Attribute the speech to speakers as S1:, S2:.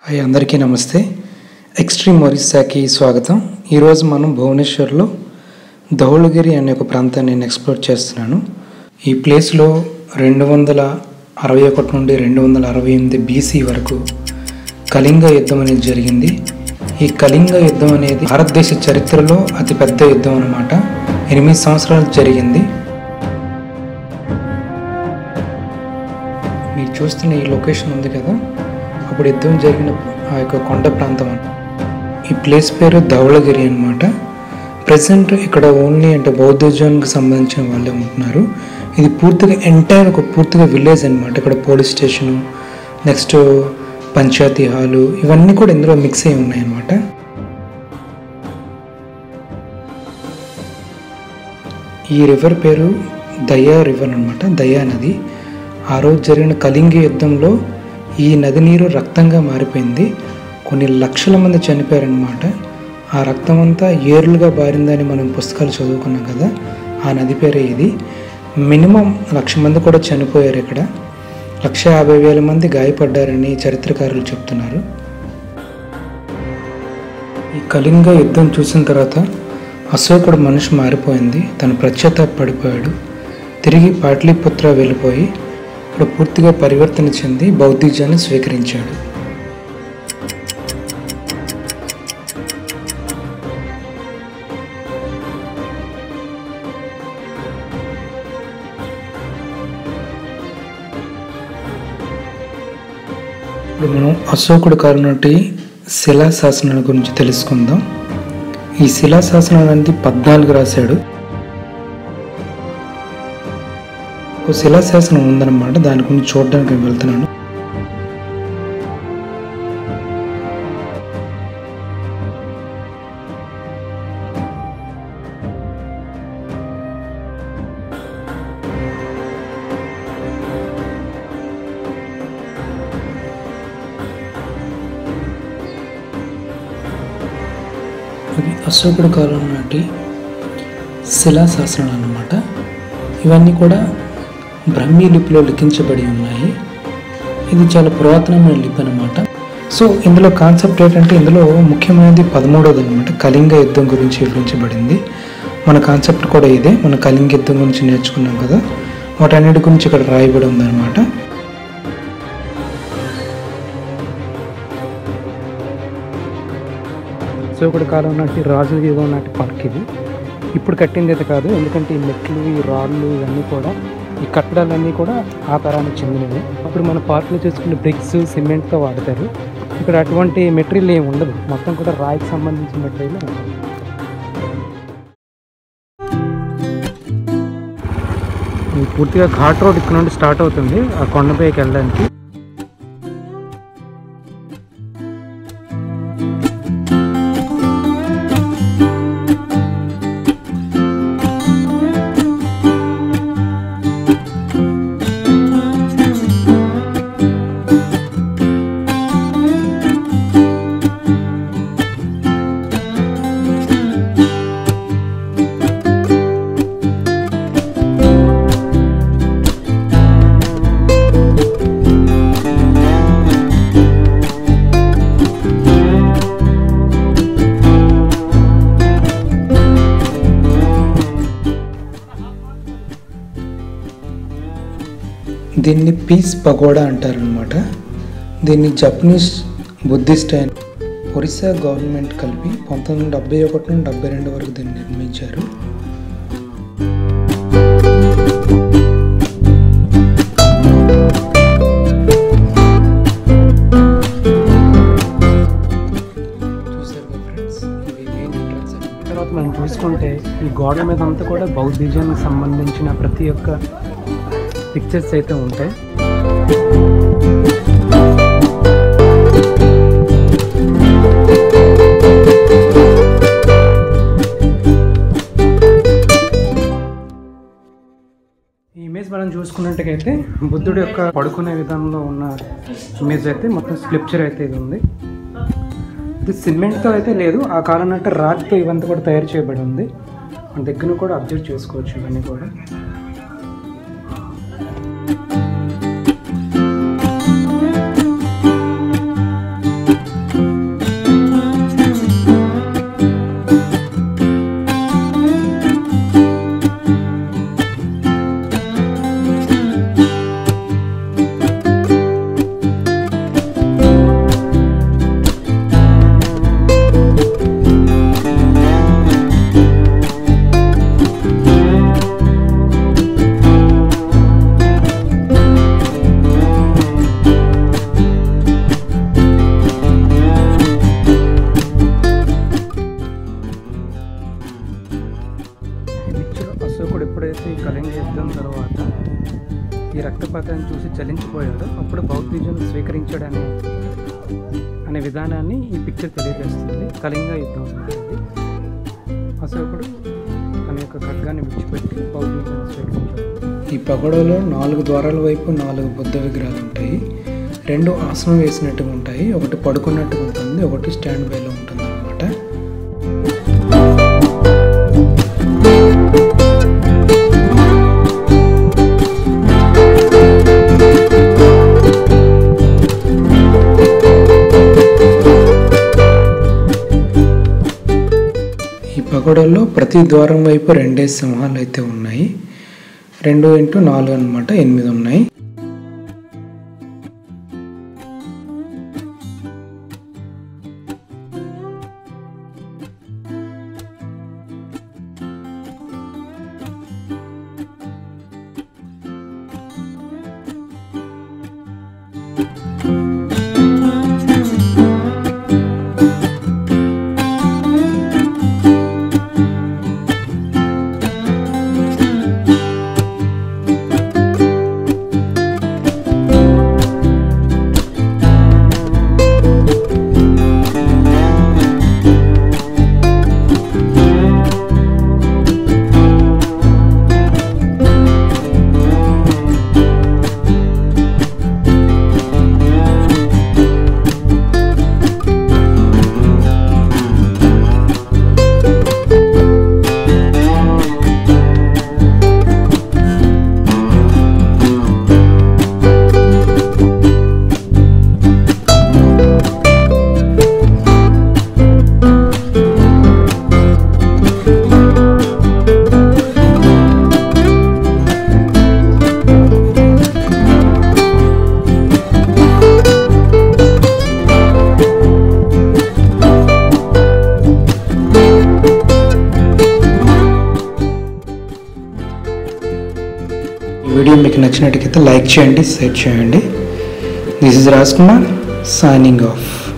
S1: Hi అందరికీ నమస్తే. Extreme ఒరిస్సాకి స్వాగతం. ఈరోజు మనం భువనేశ్వర్లో ధౌళగిరి అనే ఒక ప్రాంతాన్ని నేను ఎక్స్ప్లోర్ చేస్తున్నాను. ఈ ప్లేస్లో 261 నుండి 268 BC వరకు కళింగ యుద్ధం అనేది జరిగింది. ఈ కళింగ యుద్ధం అనేది భారతదేశ చరిత్రలో అతిపెద్ద యుద్ధం అన్నమాట. 8 సంవత్సరాలు జరిగింది. మీరు చూస్తున్న ఈ లొకేషన్ ఉంది కదా, అప్పుడు యుద్ధం జరిగిన ఆ యొక్క కొండ ప్రాంతం. ఈ ప్లేస్ పేరు ధౌళగిరి అన్నమాట. ప్రజెంట్ ఇక్కడ ఓన్లీ బౌద్ధిజంకి సంబంధించిన వాళ్ళే ఉంటున్నారు. ఇది పూర్తిగా పూర్తిగా విలేజ్ అన్నమాట. ఇక్కడ police station, next panchayat hall, ఇవన్నీ కూడా ఇందులో మిక్స్ అయి ఉన్నాయి అన్నమాట. ఈ రివర్ పేరు దయా రివర్ అన్నమాట, దయా నది. ఆ రోజు జరిగిన కళింగ యుద్ధంలో ఈ నది నీరు రక్తంగా మారిపోయింది. కొన్ని లక్షల మంది చనిపోయారనమాట. ఆ రక్తం అంతా ఏర్లుగా బారిందని మనం పుస్తకాలు చదువుకున్నాం కదా, ఆ నది పేరే ఇది. మినిమం 1,00,000 మంది కూడా చనిపోయారు. ఇక్కడ 1,50,000 మంది గాయపడ్డారని చరిత్రకారులు చెప్తున్నారు. ఈ కళింగ యుద్ధం చూసిన తర్వాత అశోకుడు మనిషి మారిపోయింది. తను పడిపోయాడు. తిరిగి పాటలీపుత్ర వెళ్ళిపోయి ఇక్కడ పూర్తిగా పరివర్తన చెంది బౌద్ధిజాన్ని స్వీకరించాడు. ఇప్పుడు మనం అశోకుడు కాలం నాటి శిలాశాసనాల గురించి తెలుసుకుందాం. ఈ శిలాశాసనాలన్నీ 14 రాశాడు. ఒక శిలాశాసనం ఉందన్నమాట, దాని గురించి చూడడానికి నేను వెళ్తున్నాను. ఇది అశోకుడు కాలం నాటి శిలాశాసనాలు అన్నమాట. ఇవన్నీ కూడా బ్రహ్మీ లిపిలో లిఖించబడి ఉన్నాయి. ఇది చాలా పురాతనమైన లిపి అన్నమాట. సో ఇందులో కాన్సెప్ట్ ఏంటంటే, ఇందులో ముఖ్యమైనది 13వది అనమాట, కళింగ యుద్ధం గురించి వివరించబడింది. మన కాన్సెప్ట్ కూడా ఇదే. మన కళింగ యుద్ధం గురించి నేర్చుకున్నాం కదా, వాటన్నిటి గురించి ఇక్కడ రాయబడి ఉందన్నమాట. అశోకుడి కాలం నాటి రాజుల యుగం నాటి పార్క్ ఇది. ఇప్పుడు కట్టింది అయితే కాదు, ఎందుకంటే ఈ మెట్లు, ఈ రాళ్ళు, ఇవన్నీ కూడా, ఈ కట్టడాలన్నీ కూడా ఆ తరానికి చెందినవి. అప్పుడు మన పార్కులో చేసుకునే బ్రిక్స్, సిమెంట్తో వాడతారు. ఇక్కడ అటువంటి మెటీరియల్ ఏమి ఉండదు, మొత్తం కూడా రాయికి సంబంధించిన మెటీరియల్ ఉంటుంది. పూర్తిగా ఘాట్ రోడ్ ఇక్కడ నుండి స్టార్ట్ అవుతుంది ఆ కొండపైకి వెళ్ళడానికి. దీన్ని పీస్ పగోడా అంటారనమాట. దీన్ని Japanese, Buddhist and Orissa government కలిపి 1971 నుండి 72 వరకు దీన్ని నిర్మించారు. తర్వాత మనం చూసుకుంటే ఈ గోడ మీద అంతా కూడా బౌద్ధిజానికి సంబంధించిన ప్రతి ఒక్క పిక్చర్స్ అయితే ఉంటాయి. ఈ ఇమేజ్ మనం చూసుకున్నట్టుకైతే బుద్ధుడి యొక్క పడుకునే విధానంలో ఉన్న ఇమేజ్ అయితే మొత్తం స్క్రిప్చర్ అయితే ఇది ఉంది. ఇది సిమెంట్తో అయితే లేదు, ఆ కాలం నాటి రాతితో ఇవంతా కూడా తయారు చేయబడి ఉంది. మన దగ్గర కూడా అబ్జర్వ్ చేసుకోవచ్చు ఇవన్నీ కూడా. యుద్ధం తర్వాత ఈ రక్తపాతాన్ని చూసి చలించిపోయాడు. అప్పుడు బౌద్ధిజం స్వీకరించాడనే విధానాన్ని ఈ పిక్చర్ తెలియజేస్తుంది. కళింగ యుద్ధం అనేది అశోకుడు తన యొక్క ఖడ్గాన్ని విడిచిపెట్టి బౌద్ధిజాన్ని స్వీకరించాడు. ఈ పగడలో 4 ద్వారాల వైపు 4 బుద్ధ విగ్రహాలు ఉంటాయి. 2 ఆసనం వేసినట్టుగా ఉంటాయి, ఒకటి పడుకున్నట్టుగా ఉంటుంది, ఒకటి స్టాండ్ బైలో ఉంటుంది అన్నమాట. ఈ పగడలో ప్రతి ద్వారం వైపు 2 సింహాలు అయితే ఉన్నాయి. 2 × 4 అన్నమాట, 8 ఉన్నాయి. వీడియో మీకు నచ్చినట్లయితే లైక్ చేయండి, షేర్ చేయండి. This is Raj Kumar signing of.